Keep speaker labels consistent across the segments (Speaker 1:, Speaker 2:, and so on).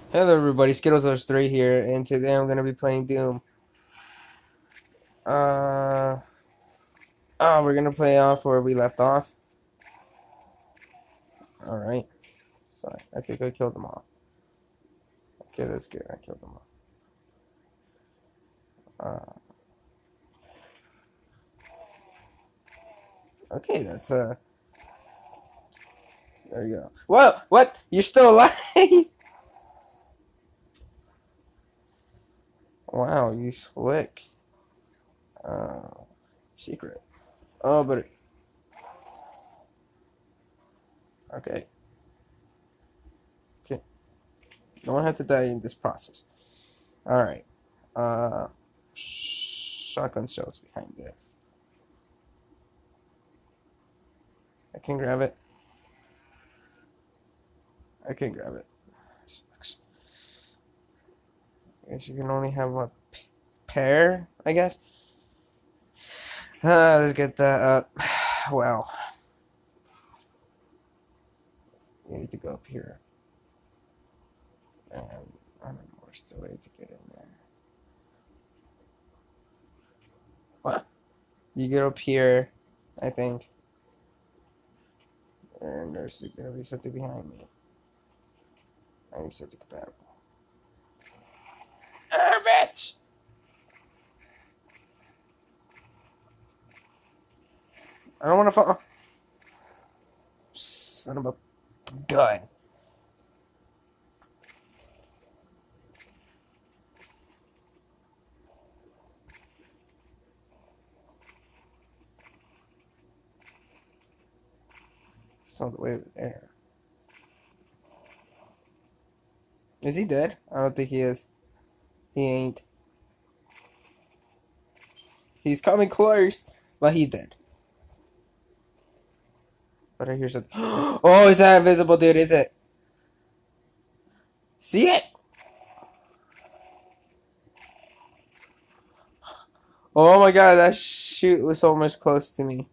Speaker 1: Hello everybody, Skittles03 here, and today I'm gonna be playing Doom. Uh, we're gonna play off where we left off. Alright. Sorry, I think I killed them all. Okay, that's good, I killed them all. Okay, that's, there you go. Whoa! What? You're still alive? Wow, you slick. Secret. Oh, but okay. Okay. No one had to die in this process. Alright. Shotgun shells behind this. I can grab it. I can grab it. Sucks. I guess you can only have a pair, I guess. Let's get that up. Wow. You need to go up here. And I don't know, where's the way to get in there. What? You get up here, I think. And there's gonna be something behind me. I need something compatible. Ah, bitch! I don't wanna fall. Son of a gun. It's all the way over there. Is he dead? I don't think he is. He ain't. He's coming close, but he's dead. But I hear something. Oh, is that invisible, dude? Is it? See it? Oh my god, that shoot was so much close to me.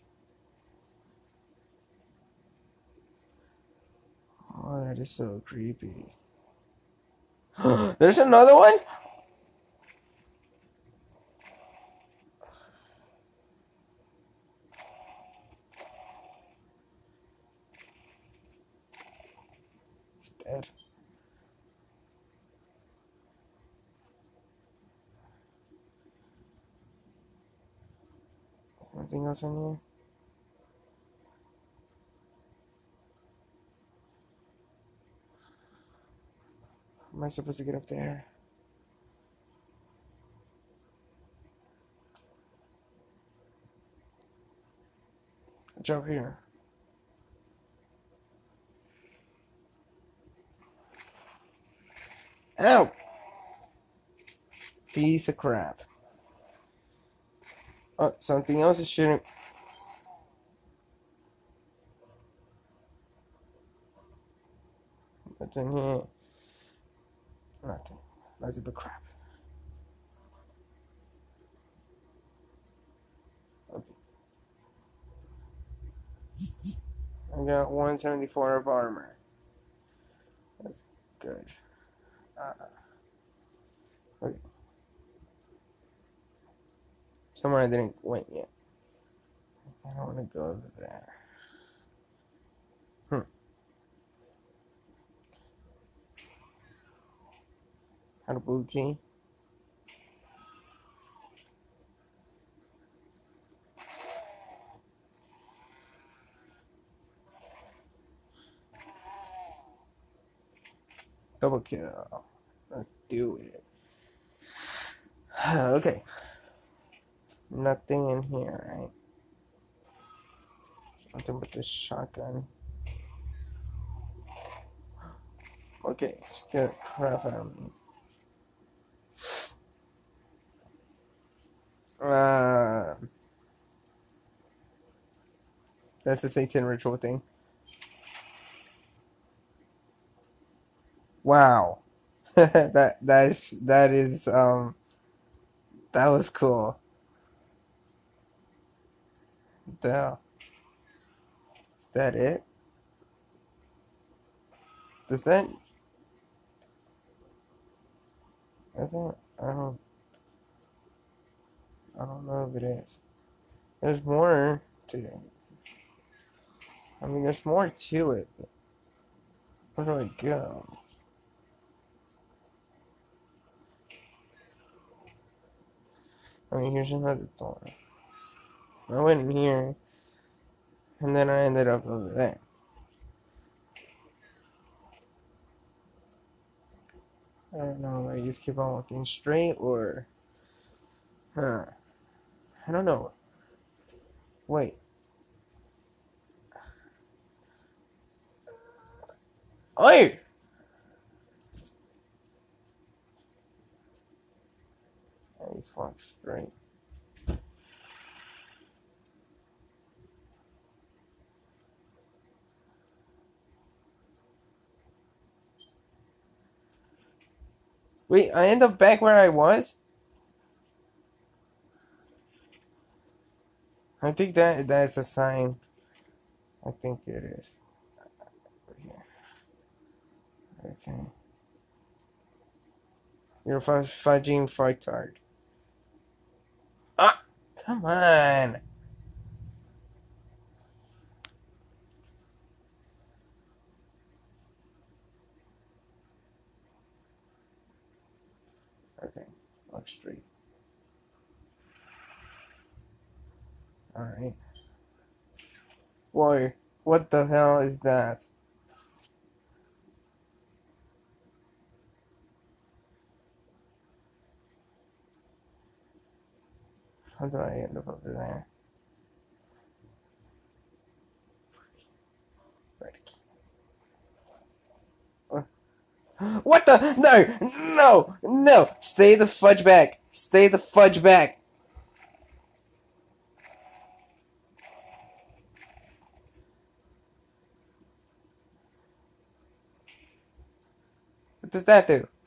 Speaker 1: Oh, that is so creepy. There's another one? He's dead. There's nothing else in here. How am I supposed to get up there? Watch out here. Ow! Piece of crap. Oh, something else is shooting. What's in here? Nothing. That's a bit crap. Okay. I got 174 of armor. That's good. Okay. Somewhere I didn't went yet. I don't want to go over there. Had a blue key. Double kill. Let's do it. Okay. Nothing in here, right? Nothing but this shotgun. Okay, scare the crap out of me. That's the Satan ritual thing. Wow. That that was cool. The Is that it? Does that Isn't? I don't know if it is. There's more to it. I mean, there's more to it. Where do I go? I mean, here's another door. I went in here, and then I ended up over there. I don't know. I just keep on walking straight, or huh? I don't know. Wait. Oi! I just walk straight. Wait, I end up back where I was? I think that's a sign. I think it is. Okay. You're fudging fartard. Ah! Come on! Okay. Walk straight. Alright. Boy, what the hell is that? How do I end up over there? What the? No! No! No! Stay the fudge back! Stay the fudge back! What does that do?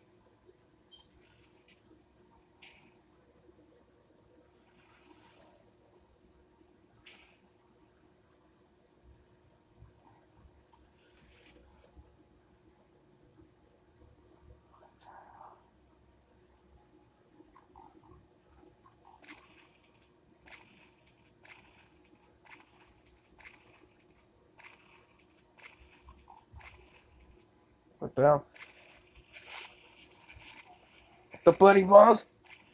Speaker 1: What the hell? The bloody balls?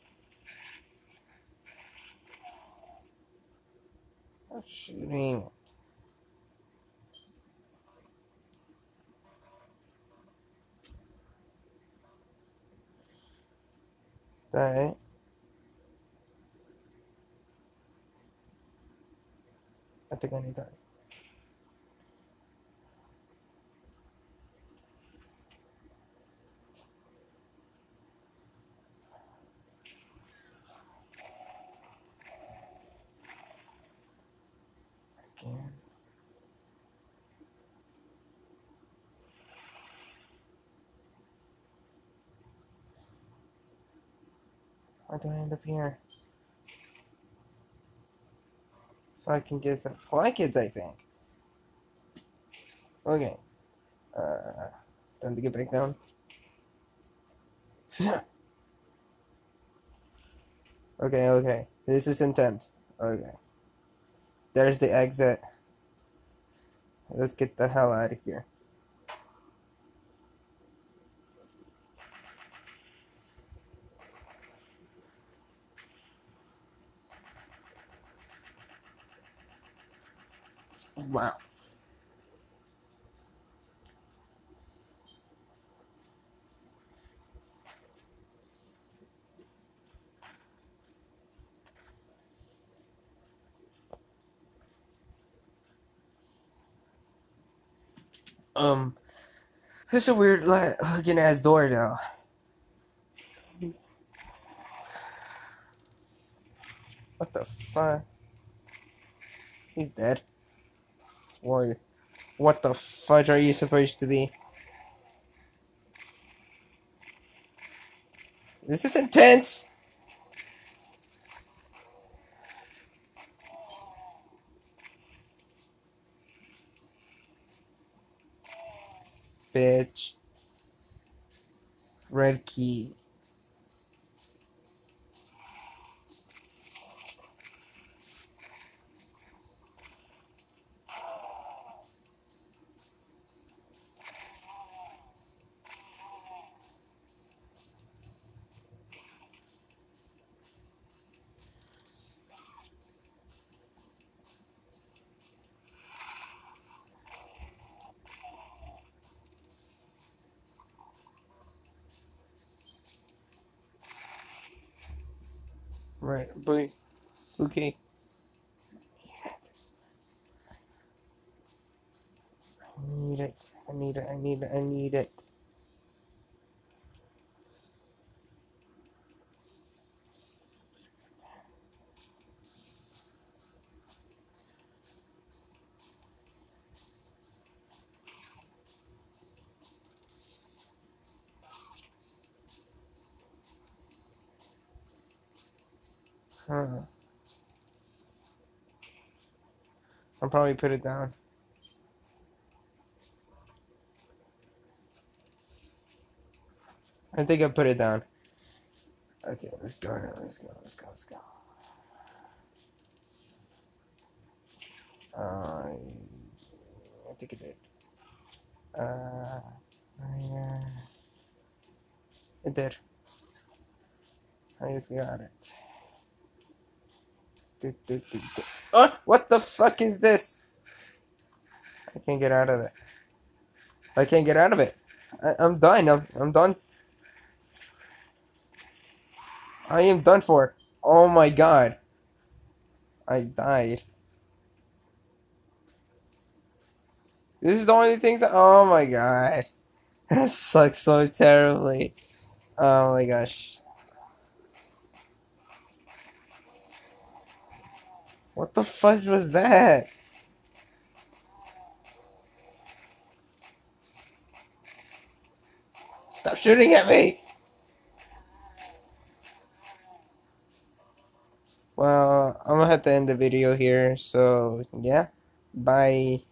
Speaker 1: Stop shooting. Stay. I think I need that. Again. Why do I end up here? So I can get some blankets, I think. Okay. Time to get back down. Okay, okay. This is intense. Okay. There's the exit. Let's get the hell out of here. Wow. It's a weird looking ass door now. What the fuck? He's dead. Warrior. What the fudge are you supposed to be? This is intense! Bitch. Red key. Right, blue. Okay. I need it. I need it. I need it. I need it. Huh. I'll probably put it down. I think I put it down. Okay, let's go. Let's go. Let's go. Let's go. I think it did. Yeah, it did. I just got it. Oh, what the fuck is this? I can't get out of it. I can't get out of it. I'm done. I'm done. I am done for. Oh my god. I died. This is the only things that. Oh my god. That sucks so terribly. Oh my gosh. What the fuck was that? Stop shooting at me! Well, I'm gonna have to end the video here, so yeah. Bye.